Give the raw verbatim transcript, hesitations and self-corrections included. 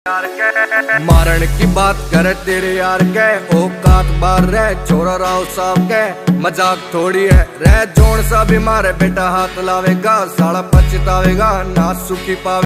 मारन की बात करे तेरे यार के औकात बार रह छोरा राव साहब के मजाक थोड़ी है रह जोन सा भी मारे बेटा हाथ लावेगा साला पछतावेगा ना सुखी पावे।